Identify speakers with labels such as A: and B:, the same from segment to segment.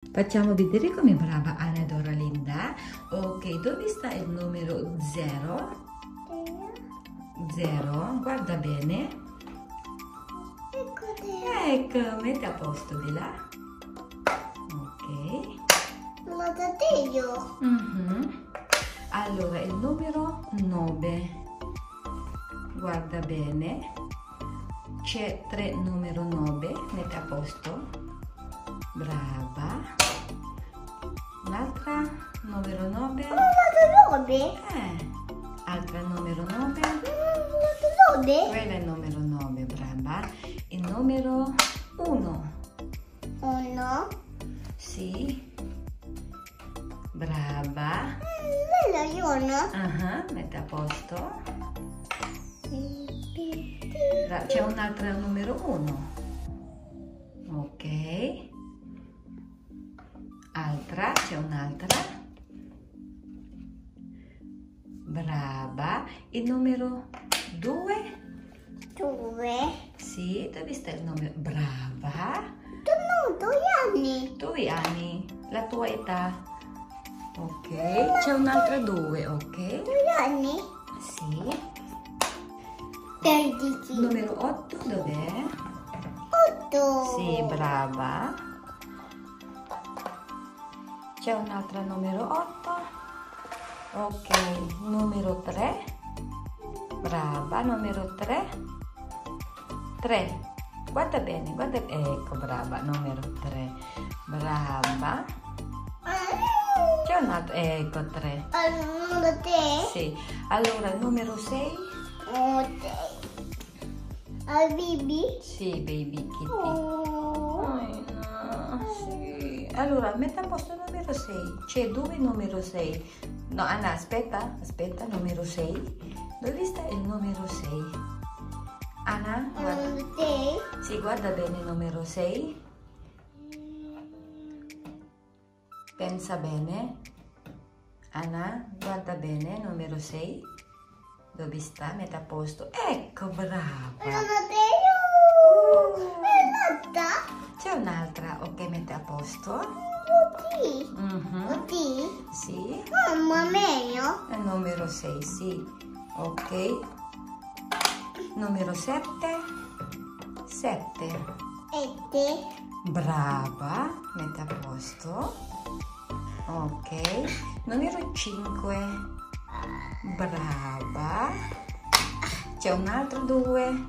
A: Facciamo vedere come brava Anna Doralinda. Ok, dove sta il numero 0? 0, guarda bene. Ecco, metti a posto di là. Ok.
B: Ma da te io.
A: Allora, il numero 9. Guarda bene. C'è 3 numero 9. Metti a posto. Brava. L'altra numero 9.
B: Ma da 9?
A: Altra numero 9.
B: Ma da 9?
A: Quella è il numero 9, brava. Il numero 1.
B: 1.
A: Sì. Brava.
B: Bella io.
A: Metti a posto. C'è un'altra numero 1. Ok. Altra, c'è un'altra. Brava. Il numero 2.
B: 2.
A: Sì, dove sta il numero? Brava.
B: No, 2 anni.
A: 2 anni, la tua età. Ok, c'è un'altra 2, ok?
B: 2 anni.
A: Sì.
B: 13.
A: Numero 8 dov'è?
B: 8.
A: Sì, brava. C'è un'altra numero 8. Ok, numero 3. Brava, numero 3. 3. Guarda bene, guarda. Ecco, brava, numero 3. Brava. C'è un altro. Ecco, 3.
B: Allora te?
A: Sì. Allora, numero 6.
B: Al Bibi?
A: Sì, baby kitty.
B: Oh.
A: No, sì. Allora, metti a posto il numero 6. C'è dove numero 6? No, Anna, aspetta, numero 6. Dove sta il numero 6? Anna, guarda.
B: Allora te?
A: Sì, guarda bene il numero 6. Pensa bene. Anna, guarda bene il numero 6. Dove sta? Metti a posto. Ecco, brava.
B: Allora te io? È nata?
A: C'è un'altra. Ok, metti a posto.
B: Sì. Sì?
A: Sì.
B: Mamma mia.
A: Il numero 6, sì. Ok. Numero 7. 7.
B: E te?
A: Brava. Metti a posto. Ok. Numero 5. Brava. C'è un altro 2.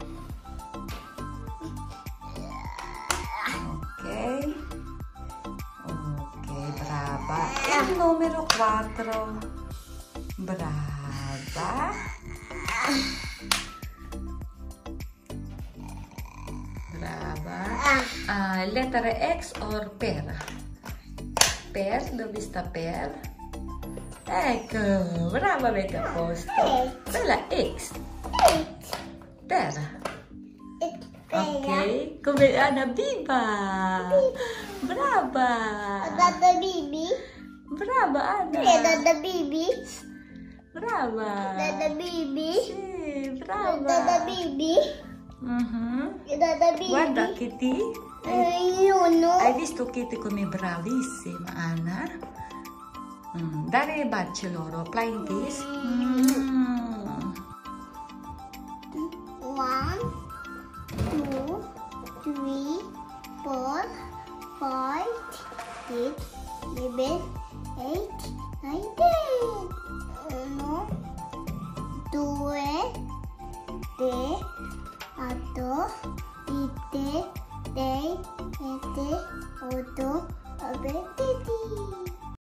A: Ok. Ok, brava. E il numero 4. Brava. Brava. Lettera X o per? Per, dove sta per? Ecco, brava, metti a posto. Quella X. Per. Ok, come Anna Biba. Brava.
B: Dada Bibi?
A: Brava Anna.
B: Dada Bibi?
A: Brava.
B: Dada Bibi?
A: Sì, brava.
B: Dada Bibi? Dada Bibi?
A: Guarda Kitty.
B: Io no.
A: Hai visto Kitty come è bravissima, Anna? Dare baci loro, flying kiss.
B: 1, 2, 3, 4, 5, 6, 7, 8, 9, 10. 1, 2, 3, 4, 5, 6, 7, 8, 9, 10.